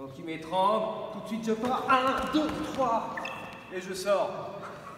Donc il m'étrangle, tout de suite je pars, 1, 2, 3, et je sors.